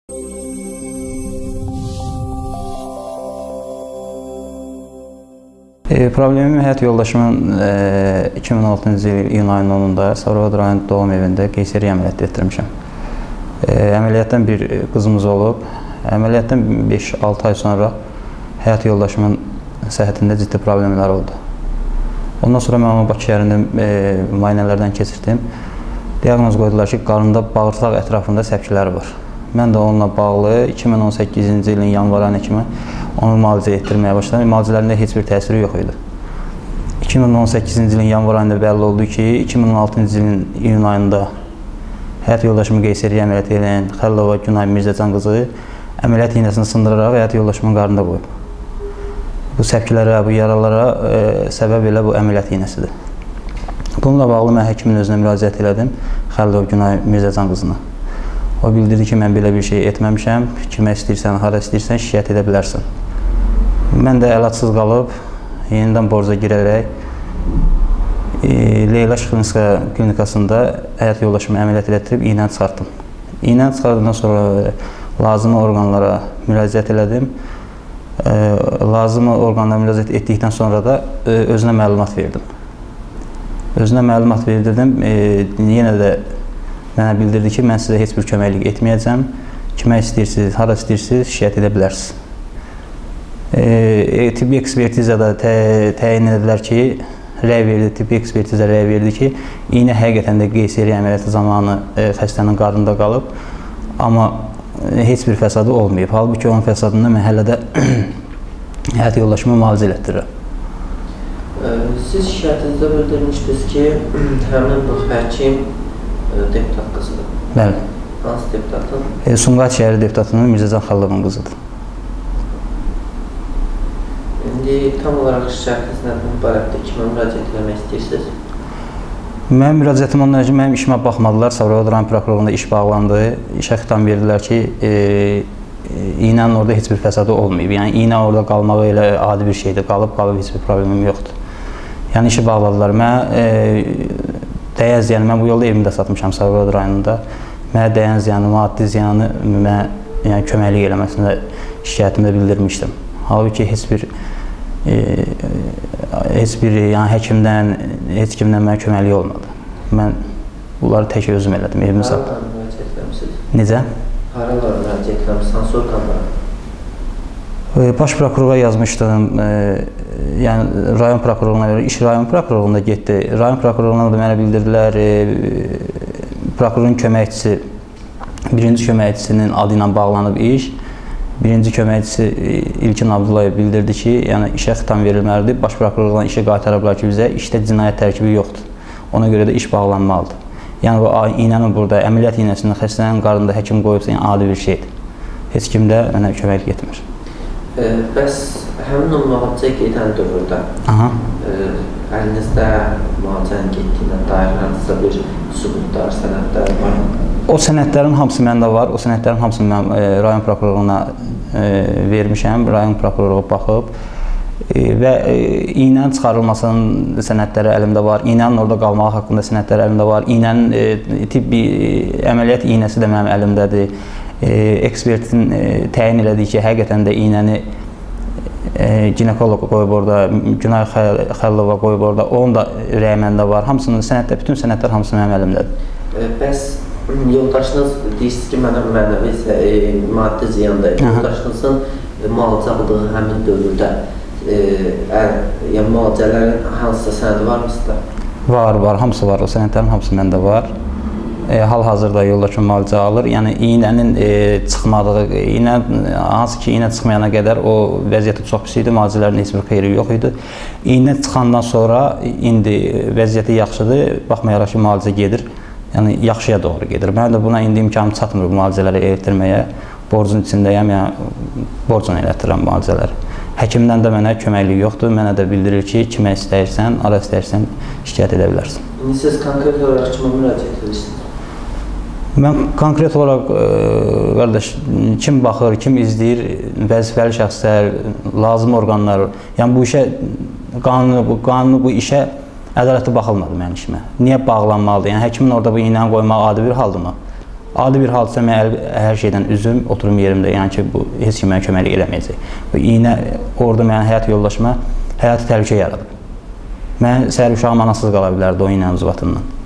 Problemim həyat yoldaşımın 2016-cı il iyun ayının 10-da Sabirabad rayon doğum evində qeyseri əməliyyat etdirmişəm. Əməliyyatdan bir qızımız olub. Əməliyyatdan 5-6 ay sonra həyat yoldaşımın səhhətində ciddi problemlər oldu. Ondan sonra mən onu Bakı şəhərində müayinələrdən keçirdim. Diaqnoz qoydular ki, qarında bağırsaq ətrafında səpkiləri var. Mən də onunla bağlı 2018-ci ilin yanvar ayına kimi onu müalicə etdirməyə başladım. Müalicələrində heç bir təsiri yox idi. 2018-ci ilin yanvar ayında bəlli oldu ki, 2016-cı ilin iyun ayında həyat yoldaşımı qeyseri əməliyyat edən Xəllova Günay Mirzəcan qızı əməliyyat iynəsini sındıraraq həyat yoldaşımın qarnında qoyub. Bu səpkilərə, bu yaralara səbəb elə bu əməliyyat iynəsidir. Bununla bağlı mən həkimin özünə müraciət elədim, Xəllova Günay Mirzəcan qızına. O bildirdi ki, mən belə bir şey etməmişəm, kimə istəyirsən, hara istəyirsən, şikayət edə bilərsən. Mən də əlacsız qalıb, yenidən borca girərək Leyla Şıxlinska klinikasında həyat yoldaşımı əməliyyat elətdirib iynəni çıxartdım. İynəni çıxartdıqdan sonra lazımi orqanlara müraciət elədim. Lazımi orqanlara müraciət etdikdən sonra da özünə məlumat verdim. Özünə məlumat verdirdim, yenə də mənə bildirdi ki, mən sizə heç bir köməklik etməyəcəm. Kimə istəyirsiniz, hara istəyirsiniz, şikayət edə bilərsiniz. Tibbi ekspertizada təyin edilər ki, tibbi ekspertiza rəy verdi ki, iynə həqiqətən də qeyseri əməliyyatı zamanı xəstənin qarnında qalıb, amma heç bir fəsadı olmayıb. Halbuki onun fəsadında mən hələ də həyat yoldaşımı müalicə elətdirirəm. Siz şikayətinizdə bildirmişdiniz ki, həmin bu həkim deputat qızıdır. Bəli. Hansı deputatın? Sumqayıt şəhəri deputatının Mirzəcan Xəllovun qızıdır. İndi tam olaraq şikayətiniz nədir? Bu barədə kimə müraciət etmək istəyirsiniz? Mənim müraciətim ondan öncə mənim işimə baxmadılar. Sabirabad rayon prokurorluğunda iş bağlandı. İşə xitam verdilər ki, iynənin orada heç bir fəsadı olmayıb. Yəni, iynə orada qalmağı elə adi bir şeydir. Qalıb, heç bir problemim yoxdur. Yəni, işi bağladılar. Dəyən ziyanı, mən bu yolda evimdə satmışam Sabirabad rayonunda. Mənə dəyən ziyanı, maddi ziyanı mənə köməklik eləməsində şikayətimdə bildirmişdim. Halbuki heç bir həkimdən, heç kimdən mənə köməklik olmadı. Mən bunları tək özüm elədim, evimi satdım. Haralara müraciət etmişsiniz? Necə? Haralara müraciət etmişsiniz? Sansor kanlara? Baş prokurora yazmışdım, yəni rayon prokurorluğuna görə, iş rayon prokurorluğunda getdi. Rayon prokurorluğuna da mənə bildirdilər, prokurorun köməkçisi, birinci köməkçisinin adı ilə bağlanıb iş. Birinci köməkçisi İlkin Abdullayev bildirdi ki, yəni işə xitam verilməlidir. Baş prokurorluğuna işə qaytarıblar ki, bizə işdə cinayət tərkibi yoxdur. Ona görə də iş bağlanmalıdır. Yəni bu iynənin burada, əməliyyat iynəsinin xəstənin qarnında həkim qoyubsa, yəni adi bir şeydir. Heç kim də mənə köməklik etmir. Bəs həmin o müalicəyə gedən dövrdə əlinizdə müalicənin getdiyinə dair hansısa bir sübutlar, sənədlər var mı? O sənədlərin hamısı məndə var. O sənədlərin hamısını mən rayon prokurorluğuna vermişəm. Rayon prokurorluğu baxıb və iynənin çıxarılmasının sənədləri əlimdə var. İynənin orada qalmağı haqqında sənədləri əlimdə var. İynənin tibbi əməliyyat iynəsi də mənim əlimdədir. Ekspertin təyin elədiyi ki, həqiqətən də iynəni ginekoloq qoyub orada, Günay Xəllova qoyub orada, onun da rəyi məndə var. Hamısının sənədlər, bütün sənədlər hamısı mənim əlimdədir. Bəs yoldaşınız deyirsiniz ki, mənə mənəvi maddi ziyanda, yoldaşınızın müalicə aldığı həmin dövrdə müalicələrin hansısa sənədi var mı sizdə? Var, hamısı var. O sənədlərin hamısı məndə var. Hal-hazırda yoldaşım müalicə alır. Yəni, iynənin çıxmadığı, hansı ki, iynə çıxmayana qədər o vəziyyəti çox pis idi, müalicələrin heç bir xeyri yox idi. İynə çıxandan sonra indi vəziyyəti yaxşıdır, baxmayaraq ki, müalicə gedir, yəni yaxşıya doğru gedir. Mən də buna indi imkanım çatmır müalicələri elətdirməyə, borcun içindəyəm, yəni borcla elətdirirəm müalicələri. Həkimdən də mənə köməklik yoxdur, mənə də bildirir ki, kimə istəyirsən, ara istəyirsən, şikayət edə bilərsən. İndi siz konkret olaraq kimə müraciət edirsiniz? Mən konkret olaraq, qardaş, kim baxır, kim izləyir, vəzifəli şəxslər, lazım orqanlar, yəni bu işə, qanunu bu işə ədalətli baxılmadı mənim işimə. Niyə bağlanmalıdır? Yəni həkimin orada bu iynəni qoymaq adi bir haldırmı? adi bir hadisə mən hər şeydən üzüm, oturum yerimdə, yəni ki, bu heç kim mənə köməklik eləməyəcək. Bu iynə orada mənim həyat yoldaşıma həyati təhlükə yaradıb. Mən səhər uşağım anasız qala bilərdi o iynənin ucbatından.